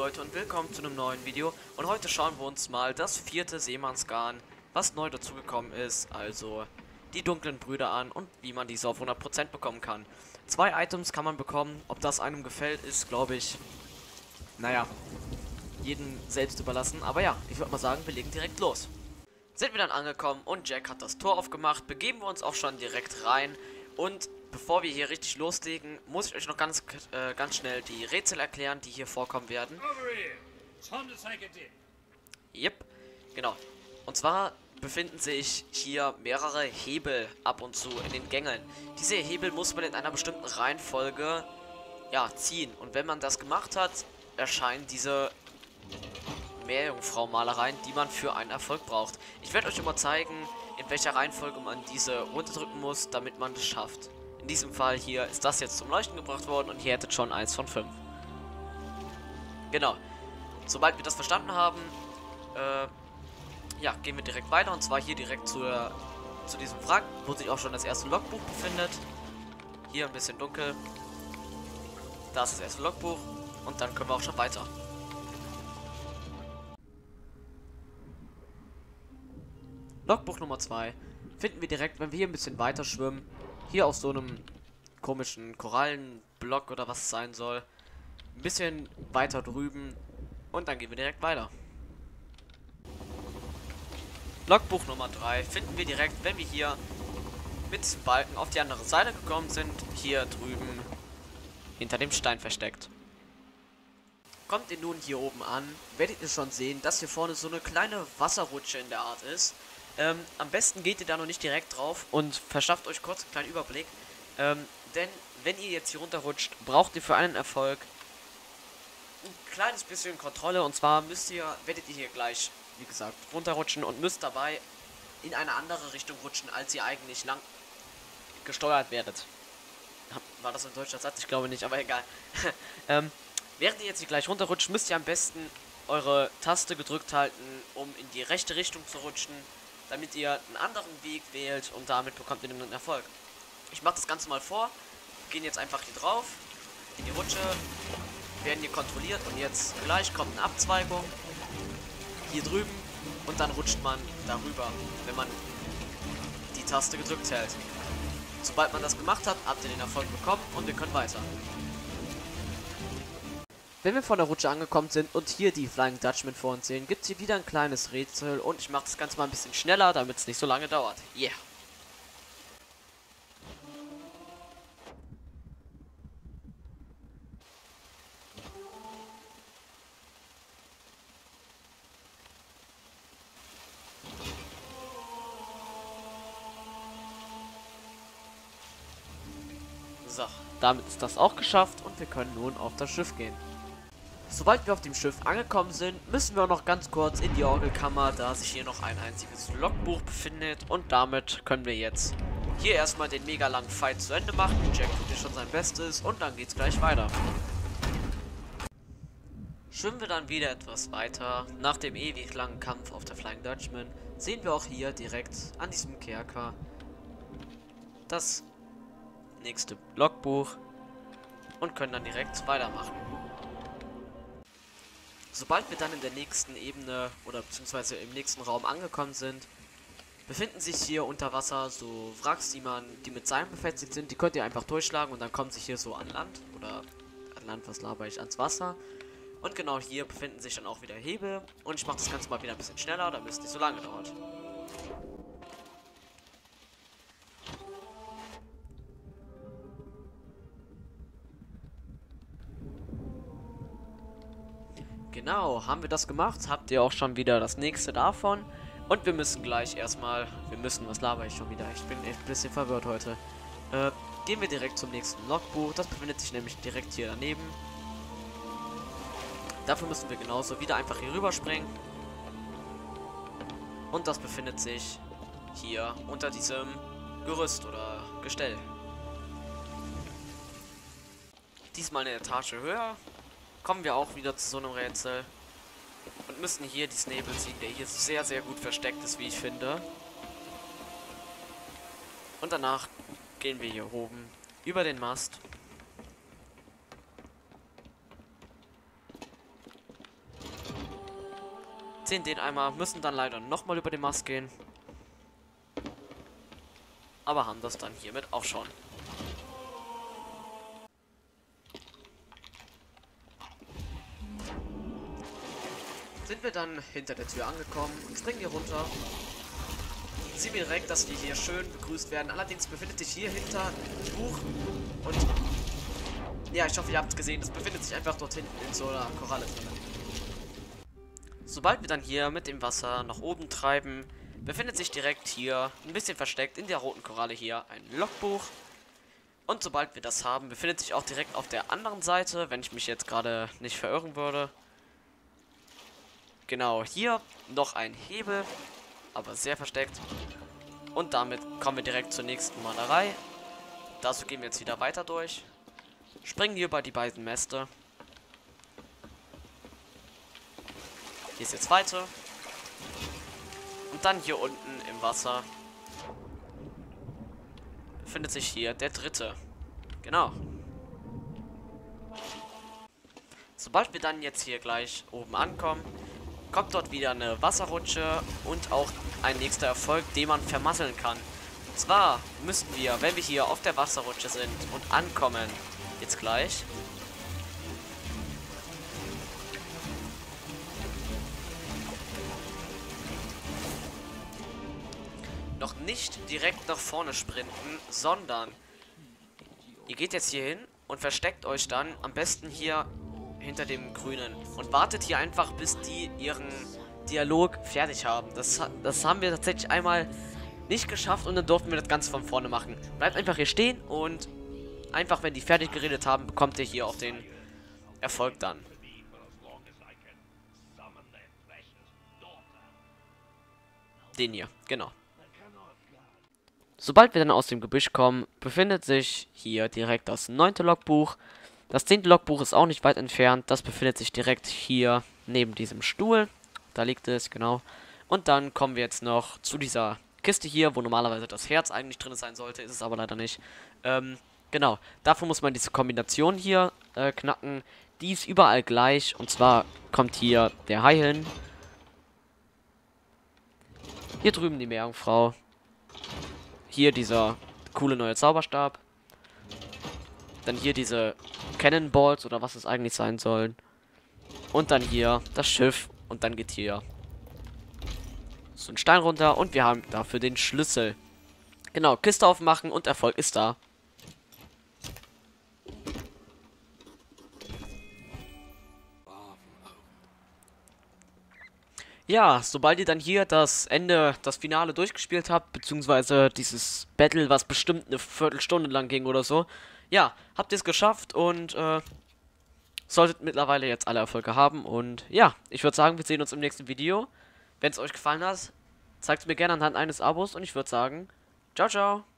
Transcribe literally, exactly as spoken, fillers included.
Leute und willkommen zu einem neuen Video. Und heute schauen wir uns mal das vierte Seemannsgarn, was neu dazugekommen ist, also die dunklen Brüder an und wie man diese auf hundert Prozent bekommen kann. Zwei Items kann man bekommen, ob das einem gefällt, ist glaube ich, naja, jedem selbst überlassen. Aber ja, ich würde mal sagen, wir legen direkt los. Sind wir dann angekommen und Jack hat das Tor aufgemacht, begeben wir uns auch schon direkt rein. Und bevor wir hier richtig loslegen, muss ich euch noch ganz, äh, ganz schnell die Rätsel erklären, die hier vorkommen werden. Yep, genau. Und zwar befinden sich hier mehrere Hebel ab und zu in den Gängeln. Diese Hebel muss man in einer bestimmten Reihenfolge ja, ziehen. Und wenn man das gemacht hat, erscheinen diese Meerjungfrau-Malereien, die man für einen Erfolg braucht. Ich werde euch immer zeigen, in welcher Reihenfolge man diese runterdrücken muss, damit man es schafft. In diesem Fall hier ist das jetzt zum Leuchten gebracht worden und ihr hättet schon eins von fünf. Genau. Sobald wir das verstanden haben, äh, ja, gehen wir direkt weiter und zwar hier direkt zur, zu diesem Wrack, wo sich auch schon das erste Logbuch befindet. Hier ein bisschen dunkel. Da ist das erste Logbuch und dann können wir auch schon weiter. Logbuch Nummer zwei finden wir direkt, wenn wir hier ein bisschen weiter schwimmen. Hier auf so einem komischen Korallenblock oder was es sein soll. Ein bisschen weiter drüben. Und dann gehen wir direkt weiter. Logbuch Nummer drei finden wir direkt, wenn wir hier mit diesem Balken auf die andere Seite gekommen sind. Hier drüben hinter dem Stein versteckt. Kommt ihr nun hier oben an, werdet ihr schon sehen, dass hier vorne so eine kleine Wasserrutsche in der Art ist. Ähm, am besten geht ihr da noch nicht direkt drauf und verschafft euch kurz einen kleinen Überblick. Ähm, denn wenn ihr jetzt hier runterrutscht, braucht ihr für einen Erfolg ein kleines bisschen Kontrolle. Und zwar müsst ihr, werdet ihr hier gleich, wie gesagt, runterrutschen und müsst dabei in eine andere Richtung rutschen, als ihr eigentlich lang gesteuert werdet. War das ein deutscher Satz? Ich glaube nicht, aber egal. ähm, während ihr jetzt hier gleich runterrutscht, müsst ihr am besten eure Taste gedrückt halten, um in die rechte Richtung zu rutschen, damit ihr einen anderen Weg wählt und damit bekommt ihr einen Erfolg. Ich mache das Ganze mal vor. Wir gehen jetzt einfach hier drauf, in die Rutsche, werden hier kontrolliert und jetzt gleich kommt eine Abzweigung hier drüben und dann rutscht man darüber, wenn man die Taste gedrückt hält. Sobald man das gemacht hat, habt ihr den Erfolg bekommen und wir können weiter. Wenn wir von der Rutsche angekommen sind und hier die Flying Dutchman vor uns sehen, gibt es hier wieder ein kleines Rätsel und ich mache das Ganze mal ein bisschen schneller, damit es nicht so lange dauert. Yeah! So, damit ist das auch geschafft und wir können nun auf das Schiff gehen. Sobald wir auf dem Schiff angekommen sind, müssen wir noch ganz kurz in die Orgelkammer, da sich hier noch ein einziges Logbuch befindet. Und damit können wir jetzt hier erstmal den mega langen Fight zu Ende machen. Jack tut hier schon sein Bestes und dann geht's gleich weiter. Schwimmen wir dann wieder etwas weiter. Nach dem ewig langen Kampf auf der Flying Dutchman sehen wir auch hier direkt an diesem Kerker das nächste Logbuch und können dann direkt weitermachen. Sobald wir dann in der nächsten Ebene oder beziehungsweise im nächsten Raum angekommen sind, befinden sich hier unter Wasser so Wracks, die man, die mit Seilen befestigt sind. Die könnt ihr einfach durchschlagen und dann kommen sich hier so an Land oder an Land, was laber ich, ans Wasser. Und genau hier befinden sich dann auch wieder Hebel und ich mache das Ganze mal wieder ein bisschen schneller, damit es nicht so lange dauert. Genau, haben wir das gemacht, habt ihr auch schon wieder das nächste davon. Und wir müssen gleich erstmal, wir müssen, was laber ich schon wieder, ich bin echt ein bisschen verwirrt heute. Äh, gehen wir direkt zum nächsten Logbuch, das befindet sich nämlich direkt hier daneben. Dafür müssen wir genauso wieder einfach hier rüberspringen. Und das befindet sich hier unter diesem Gerüst oder Gestell. Diesmal eine Etage höher. Kommen wir auch wieder zu so einem Rätsel und müssen hier diesen Nebel ziehen, der hier sehr, sehr gut versteckt ist, wie ich finde. Und danach gehen wir hier oben über den Mast sehen den einmal, müssen dann leider nochmal über den Mast gehen. Aber haben das dann hiermit auch schon. Sind wir dann hinter der Tür angekommen und springen hier runter. Sehen wir direkt, dass wir hier schön begrüßt werden. Allerdings befindet sich hier hinter ein Buch und ja, ich hoffe, ihr habt es gesehen, das befindet sich einfach dort hinten in so einer Koralle drin. Sobald wir dann hier mit dem Wasser nach oben treiben, befindet sich direkt hier, ein bisschen versteckt in der roten Koralle hier, ein Logbuch. Und sobald wir das haben, befindet sich auch direkt auf der anderen Seite, wenn ich mich jetzt gerade nicht verirren würde. Genau, hier noch ein Hebel, aber sehr versteckt. Und damit kommen wir direkt zur nächsten Malerei. Dazu gehen wir jetzt wieder weiter durch. Springen hier über die beiden Mäste. Hier ist jetzt zweite. Und dann hier unten im Wasser befindet sich hier der dritte. Genau. Sobald wir dann jetzt hier gleich oben ankommen, kommt dort wieder eine Wasserrutsche und auch ein nächster Erfolg, den man vermasseln kann. Und zwar müssen wir, wenn wir hier auf der Wasserrutsche sind und ankommen, jetzt gleich, noch nicht direkt nach vorne sprinten, sondern ihr geht jetzt hier hin und versteckt euch dann am besten hier hinter dem Grünen und wartet hier einfach, bis die ihren Dialog fertig haben. Das, das haben wir tatsächlich einmal nicht geschafft und dann durften wir das Ganze von vorne machen. Bleibt einfach hier stehen und einfach, wenn die fertig geredet haben, bekommt ihr hier auch den Erfolg dann. Den hier, genau. Sobald wir dann aus dem Gebüsch kommen, befindet sich hier direkt das neunte Logbuch. Das zehnte Logbuch ist auch nicht weit entfernt. Das befindet sich direkt hier neben diesem Stuhl. Da liegt es, genau. Und dann kommen wir jetzt noch zu dieser Kiste hier, wo normalerweise das Herz eigentlich drin sein sollte. Ist es aber leider nicht. Ähm, genau. Dafür muss man diese Kombination hier äh, knacken. Die ist überall gleich. Und zwar kommt hier der Hai hin. Hier drüben die Meerjungfrau. Hier dieser coole neue Zauberstab. Dann hier diese Cannonballs oder was es eigentlich sein sollen. Und dann hier das Schiff. Und dann geht hier so ein Stein runter. Und wir haben dafür den Schlüssel. Genau, Kiste aufmachen und Erfolg ist da. Ja, sobald ihr dann hier das Ende, das Finale durchgespielt habt, beziehungsweise dieses Battle, was bestimmt eine Viertelstunde lang ging oder so, ja, habt ihr es geschafft und äh, solltet mittlerweile jetzt alle Erfolge haben. Und ja, ich würde sagen, wir sehen uns im nächsten Video. Wenn es euch gefallen hat, zeigt es mir gerne anhand eines Abos und ich würde sagen, ciao, ciao.